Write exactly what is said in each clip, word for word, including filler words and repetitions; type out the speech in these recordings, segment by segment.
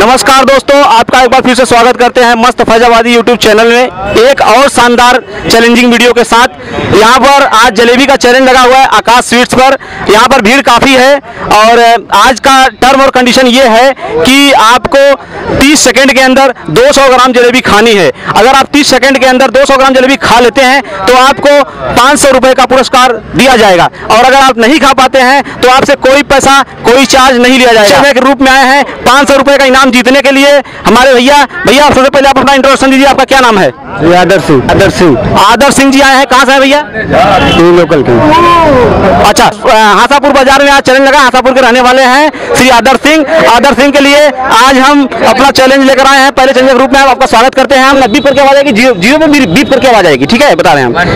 नमस्कार दोस्तों, आपका एक बार फिर से स्वागत करते हैं मस्त फैजाबादी यूट्यूब चैनल में एक और शानदार चैलेंजिंग वीडियो के साथ। यहाँ पर आज जलेबी का चैलेंज लगा हुआ है आकाश स्वीट्स पर। यहाँ पर भीड़ काफ़ी है और आज का टर्म और कंडीशन ये है कि आपको तीस सेकंड के अंदर दो सौ ग्राम जलेबी खानी है। अगर आप तीस सेकंड के अंदर दो सौ ग्राम जलेबी खा लेते हैं तो आपको पाँच सौ रुपये का पुरस्कार दिया जाएगा, और अगर आप नहीं खा पाते हैं तो आपसे कोई पैसा कोई चार्ज नहीं लिया जाएगा। के रूप में आए हैं पाँच सौ रुपये का इनाम जीतने के लिए हमारे भैया भैया सबसे पहले आप अपना इंट्रोडक्शन दीजिए। आपका क्या नाम है? आदर्श सिंह। आदर्श सिंह आदर्श सिंह जी आए हैं कहाँ से हैं भैया? लोकल के। अच्छा, हासापुर बाजार में आज चैलेंज लगा, हासापुर के रहने वाले हैं श्री आदर्श सिंह। आदर्श सिंह के लिए आज हम अपना चैलेंज लेकर आए हैं। पहले चैलेंज के रूप में आपका स्वागत करते हैं। हम बीप करके आवाज आएगी, जीरो जीरो में बीप करके आवाज आएगी, ठीक है? बता रहे हैं हम।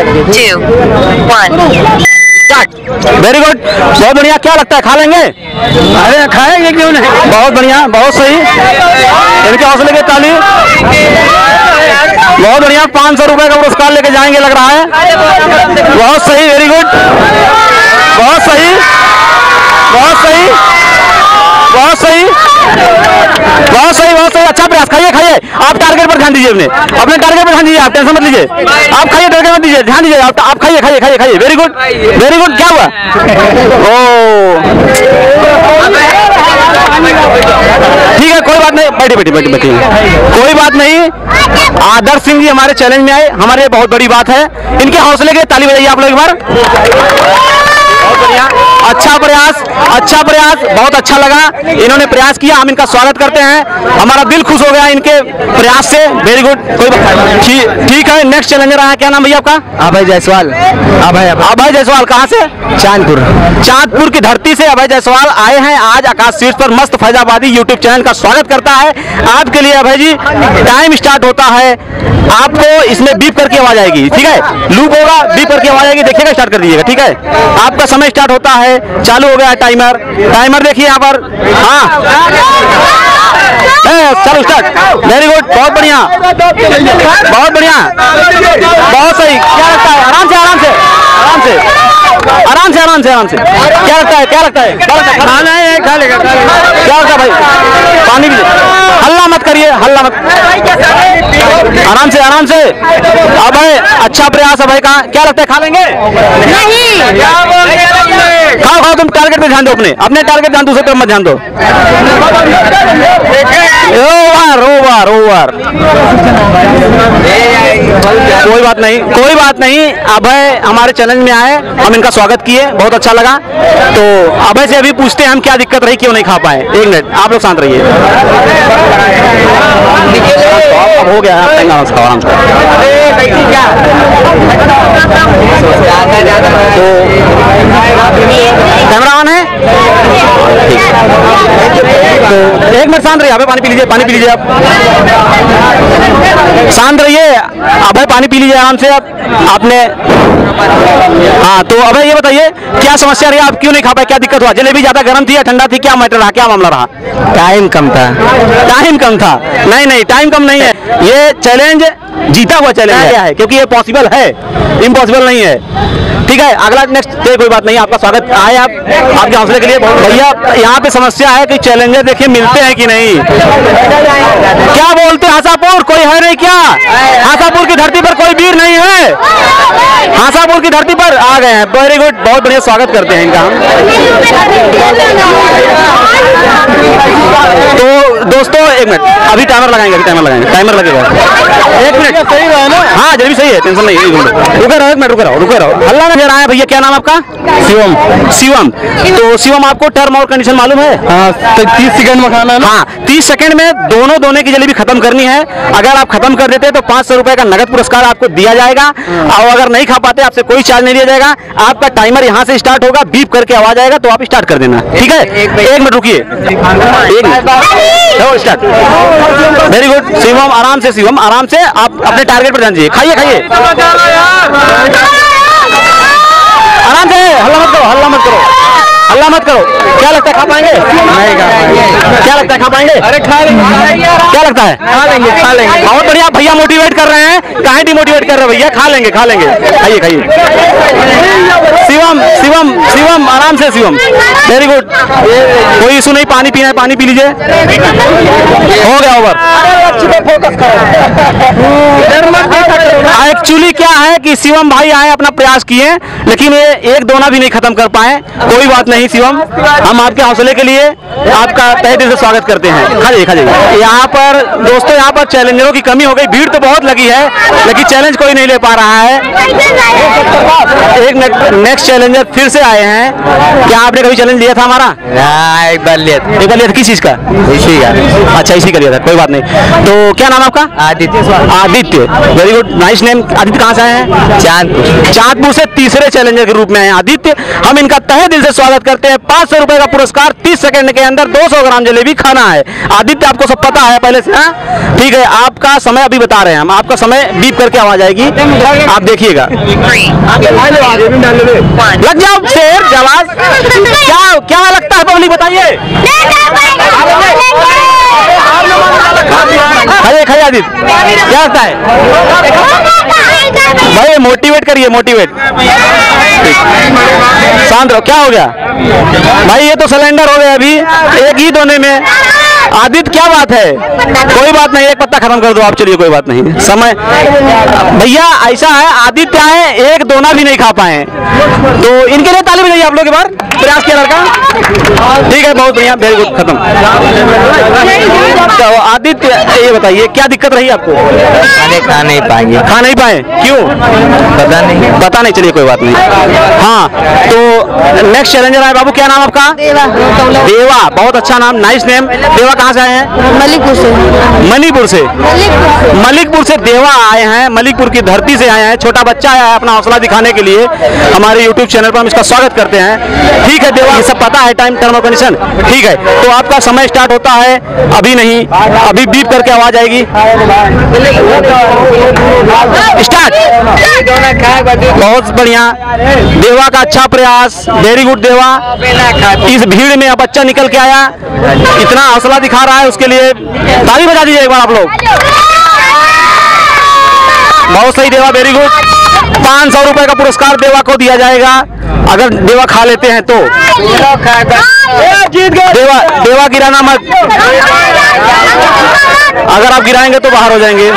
वेरी गुड, बहुत बढ़िया। क्या लगता है, खा लेंगे? अरे खाएंगे क्यों नहीं। बहुत बढ़िया, बहुत सही। इनके हौसले की ताली। बहुत बढ़िया, पाँच सौ रुपए का पुरस्कार लेके जाएंगे लग रहा है। बहुत सही, वेरी गुड, बहुत सही, बहुत सही, बहुत सही, बहुत सही, बहुत सही। अच्छा प्रयास। खाइए खाइए, आप टारगेट पर ध्यान दीजिए, अपने अपने टारगेट पर ध्यान दीजिए, आप टेंशन मत लीजिए। आप खाइए, टारगेट मत दीजिए, ध्यान दीजिए। आप आप खाइए खाइए खाइए खाइए। Very good, very good. क्या हुआ? ओ ठीक है, कोई बात नहीं, बैठिए बैठिए बैठिए बैठिए, कोई बात नहीं। आदर्श सिंह जी हमारे चैलेंज में आए, हमारे लिए बहुत बड़ी बात है। इनके हौसले के ताली बजाइए आप लोग एक बार। बहुत बढ़िया, अच्छा प्रयास, अच्छा प्रयास, बहुत अच्छा लगा। इन्होंने प्रयास किया, हम इनका स्वागत करते हैं। हमारा दिल खुश हो गया इनके प्रयास से। वेरी गुड, कोई बात ठीक है। नेक्स्ट चैलेंजर आया, क्या नाम भैया आपका? अभय जायसवाल। अभय अभय जायसवाल कहाँ से? चांदपुर। चांदपुर की धरती से अभय जायसवाल आए हैं आज आकाश स्वीट्स पर। मस्त फैजाबादी यूट्यूब चैनल का स्वागत करता है आपके लिए। अभय जी, टाइम स्टार्ट होता है, आपको इसमें बीप करके आवाज आएगी, ठीक है? लूप होगा, बीप करके आवाज आएगी, देखिएगा, स्टार्ट कर दीजिएगा, ठीक है? आपका समय स्टार्ट होता है, चालू हो गया टाइमर। टाइमर देखिए यहाँ पर, हाँ चलो स्टार्ट। वेरी गुड, बहुत बढ़िया, बहुत बढ़िया, बहुत सही। क्या लगता है? आराम से आराम से आराम से आराम से आराम से आराम से क्या लगता है, क्या लगता है? खाना है, खा लेगा। क्या लगता है भाई? पानी भी, हल्ला मत करिए, हल्ला मत, आराम से आराम से। अभय, अच्छा प्रयास अभय का। क्या लगता है, खा लेंगे? नहीं, खाओ खाओ, तुम टारगेट पे ध्यान दो, अपने अपने टारगेट ध्यान, दूसरे तरफ मत ध्यान दो। ओवर ओवर ओवर, कोई बात नहीं, कोई बात नहीं। अभय हमारे चैलेंज में आए, हम इनका स्वागत किए, बहुत अच्छा लगा। तो अभय से अभी पूछते हैं हम क्या दिक्कत रही, क्यों नहीं खा पाए। एक मिनट, आप लोग शांत रहिए। अब हो गया, आराम से। कैमरा ऑन है, तो एक मिनट शांत रहिए। अभय पानी पी लीजिए, पानी पी लीजिए, आप शांत रहिए। अभय पानी पी लीजिए आराम से। आप आपने, हाँ, तो अभय ये बताइए क्या समस्या रही, आप क्यों नहीं खा पाए, क्या दिक्कत हुआ? जलेबी ज्यादा गर्म थी या ठंडा थी, क्या मैटर रहा, क्या मामला रहा? टाइम कम था। टाइम कम था? नहीं नहीं, टाइम कम नहीं है, ये चैलेंज जीता हुआ चैलेंज है, क्योंकि ये पॉसिबल है, इम्पॉसिबल नहीं है, ठीक है? अगला नेक्स्ट, कोई बात नहीं, आपका स्वागत आए आप, आपके हौसले के लिए। भैया यहाँ पे समस्या है कि चैलेंजर देखिए मिलते हैं कि नहीं। क्या बोलते हैं हासापुर, कोई है नहीं क्या? हासापुर की धरती पर कोई वीर नहीं है? हासापुर की धरती पर आ गए हैं, वेरी गुड, बहुत बढ़िया, स्वागत करते हैं इनका हम। तो दोस्तों एक मिनट, अभी टाइमर लगाएंगे, अभी टाइमर लगाएंगे, टाइमर लगेगा एक मिनट। सही है ना? हाँ जल्दी सही है, टेंशन नहीं, रुके रहो एक मिनट, रुके रहो रुके रहो। हल्ला नजर आया भैया, क्या नाम आपका? शिवम। शिवम, तो शिवम आपको टर्म और कंडीशन मालूम है? हाँ, तो तीस सेकंड में खाना है ना? हाँ, तीस सेकंड में दोनों दोनों की जलेबी खत्म करनी है। अगर आप खत्म कर देते तो पाँच सौ रुपए का नगद पुरस्कार आपको दिया जाएगा, और अगर नहीं खा पाते आपसे कोई चार्ज नहीं लिया जाएगा। आपका टाइमर यहाँ से स्टार्ट होगा, बीप करके आवाज आएगा तो आप स्टार्ट कर देना, ठीक है? एक मिनट रुकिए, एक minute, start. Very good Shivam, आराम से शिवम, आराम से, आप अपने टारगेट पर ध्यान दीजिए। खाइए खाइए आराम से, हल्ला मत करो, हल्ला मत करो। अल्लाह मत करो। क्या लगता है खा पाएंगे? नहीं खा पाएंगे। क्या लगता है खा पाएंगे? अरे खा लेंगे। क्या लगता है? खा लेंगे खा लेंगे। बहुत बढ़िया भैया मोटिवेट कर रहे हैं। काहे डिमोटिवेट कर रहे हैं भैया? खा लेंगे खा लेंगे। खाइए खाइए। शिवम शिवम शिवम आराम से शिवम। Very good. कोई इशू नहीं, पानी पीना है पानी पी लीजिए। हो गया ओवर। एक्चुअली क्या है कि शिवम भाई आए अपना प्रयास किए लेकिन ये एक दोना भी नहीं खत्म कर पाए। कोई बात नहीं शिवम, हम आपके हौसले के लिए आपका तहे दिल से स्वागत करते हैं। खा जाइए खा जाइए। यहाँ पर दोस्तों यहाँ पर चैलेंजरों की कमी हो गई। भीड़ तो बहुत लगी है लेकिन चैलेंज कोई नहीं ले पा रहा है। एक नेक्स्ट चैलेंजर फिर से आए हैं। क्या आपने कभी चैलेंज लिया था हमारा? हाँ एक बार लिया था। एक बार लिया था। किस चीज का? इसी का। अच्छा इसी का लिया था, कोई बात नहीं। तो क्या नाम आपका? Aditya. Aditya. Very good, nice name. Aditya कहाँ से आए हैं? चांदपुर। चांदपुर से तीसरे चैलेंजर के रूप में आए आदित्य। हम इनका तहे दिल से स्वागत करते हैं। पाँच सौ रुपए का पुरस्कार, तीस सेकंड के अंदर दो सौ ग्राम जलेबी खाना है। आदित्य आपको सब पता है पहले से? हाँ ठीक है, आपका समय अभी बता रहे हैं हम। आपका समय बीप करके आवाज आएगी, आप देखिएगा। लग जाओ शेर जवाब। क्या क्या लगता है पब्लिक बताइए? खाइए खाइए आदित्य, क्या लगता है भाई? मोटिवेट करिए मोटिवेट। शांत रहो। क्या हो गया भाई? ये तो सिलेंडर हो गया अभी एक ही दोने में। आदित्य क्या बात है? कोई बात नहीं, एक पत्ता खत्म कर दो आप। चलिए कोई बात नहीं, समय भैया ऐसा है आदित्य आए एक दोना भी नहीं खा पाए, तो इनके लिए ताली बजाइए आप लोग। एक बार प्रयास किया लड़का, ठीक है बहुत बढ़िया, वेरी गुड। खत्म। तो आदित्य ये बताइए क्या दिक्कत रही आपको? खाने खा नहीं पाएंगे। खा नहीं पाए क्यों? पता नहीं पता नहीं, चलिए कोई बात नहीं। हाँ तो नेक्स्ट चैलेंजर है बाबू, क्या नाम आपका? देवा। देवा, बहुत अच्छा नाम, नाइस नेम। देवा कहाँ से आए हैं? मलिकपुर से। मणिपुर से। मलिकपुर से देवा आए हैं, मलिकपुर की धरती से आए हैं। छोटा बच्चा आया है अपना हौसला दिखाने के लिए हमारे यूट्यूब चैनल पर, हम इसका स्वागत करते हैं। ठीक है देवा, ये सब पता है टाइम टर्म और कंडीशन, ठीक है। तो आपका समय स्टार्ट होता है अभी नहीं, अभी बीप करके आवाज आएगी। स्टार्ट। बहुत बढ़िया देवा का अच्छा प्रयास, वेरी गुड देवा। इस भीड़ में अब बच्चा निकल के आया, इतना हौसला दिखा रहा है, उसके लिए ताली बजा दीजिए एक बार आप लोग। बहुत सही देवा, वेरी गुड। पाँच सौ रुपए का पुरस्कार देवा को दिया जाएगा अगर देवा खा लेते हैं तो। देवा देवा गिराना मत, अगर आप गिराएंगे तो बाहर हो जाएंगे।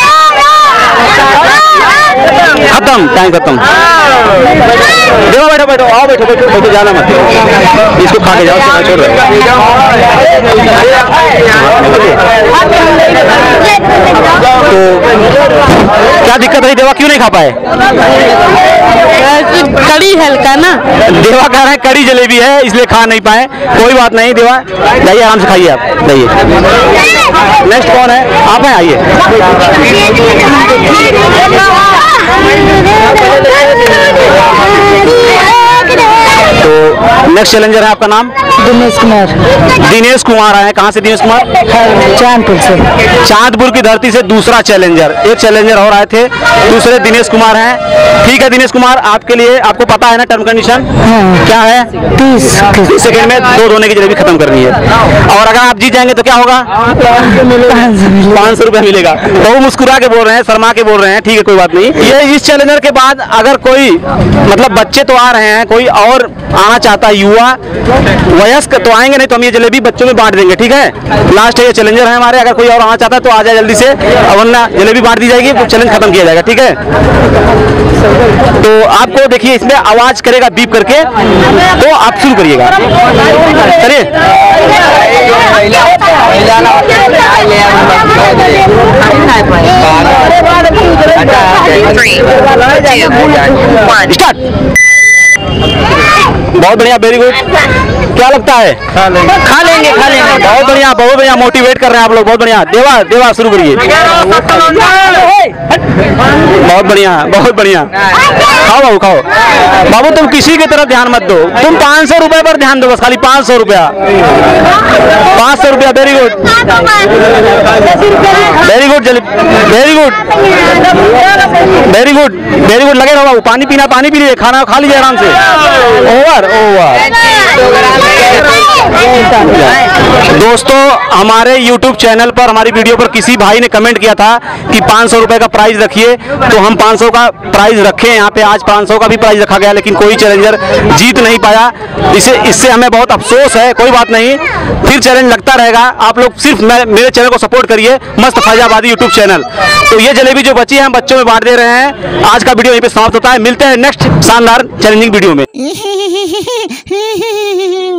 खत्म, टाइम खत्म। देवा बैठो बैठो, आओ बैठो बैठो बैठो, जाना मत, इसको खा के जाओ, छोड़ दो। तो क्या दिक्कत रही देवा, क्यों नहीं खा पाए? कड़ी हल्का ना, देवा कह रहे हैं कड़ी जलेबी है इसलिए खा नहीं पाए। कोई बात नहीं देवा, जाइए आराम से खाइए, आप जाइए। नेक्स्ट कौन है? आप हैं, आइए। तो नेक्स्ट चैलेंजर है, आपका नाम? दिनेश कुमार। दिनेश कुमार आए, कहाँ से दिनेश कुमार? चांदपुर से। चांदपुर की धरती से दूसरा चैलेंजर, एक चैलेंजर और आए थे, दूसरे दिनेश कुमार हैं। ठीक है दिनेश कुमार, आपके लिए आपको पता है ना टर्म कंडीशन? हाँ। क्या है? तीस तीस सेकंड में दो दोने की जलेबी खत्म करनी है, और अगर आप जीत जाएंगे तो क्या होगा? पाँच सौ रुपया मिलेगा। तो वो मुस्कुरा के बोल रहे हैं, शर्मा के बोल रहे हैं, ठीक है कोई बात नहीं। ये इस चैलेंजर के बाद अगर कोई मतलब बच्चे तो आ रहे हैं, कोई और आना चाहता है युवा वयस्क तो आएंगे, नहीं तो हम ये जलेबी बच्चों में बांट देंगे। ठीक है, लास्ट है ये चैलेंजर है हमारे, अगर कोई और आना चाहता है तो आ जाए जल्दी से, वरना जलेबी बांट दी जाएगी, तो चैलेंज खत्म किया जाएगा। ठीक है, तो आपको देखिए इसमें आवाज करेगा बीप करके, तो आप शुरू करिएगा। चलिए स्टार्ट। बहुत बढ़िया, वेरी गुड। क्या लगता है? खा लेंगे खा लेंगे खा लेंगे बहुत बढ़िया, बहुत बढ़िया, मोटिवेट कर रहे हैं आप लोग, बहुत बढ़िया। देवा देवा शुरू करिए। बहुत बढ़िया, बहुत बढ़िया। खाओ बाबू खाओ। बाबू तुम किसी की तरफ ध्यान मत दो, तुम पाँच सौ रुपए पर ध्यान दो, बस खाली पाँच सौ रुपया, पाँच सौ रुपया। Very good, very good, very good, very good, very good. लगे रहो बाबू, पानी पीना, पानी पी लीजिए, खाना खा लीजिए आराम से। Over over. दोस्तों, हमारे यूट्यूब चैनल पर हमारी वीडियो पर किसी भाई ने कमेंट किया था कि पाँच सौ रुपए का प्राइस रखिए, तो हम पाँच सौ का प्राइस रखे यहाँ पे। आज पाँच सौ का भी प्राइस रखा गया, लेकिन कोई चैलेंजर जीत नहीं पाया। इसे इससे हमें बहुत अफसोस है। कोई बात नहीं, फिर चैलेंज लगता रहेगा। आप लोग सिर्फ मेरे चैनल को सपोर्ट करिए, मस्त फैजाबादी यूट्यूब चैनल। तो ये जलेबी जो बची है हम बच्चों में बांट दे रहे हैं। आज का वीडियो यहीं पे समाप्त होता है। मिलते हैं नेक्स्ट शानदार चैलेंजिंग वीडियो में।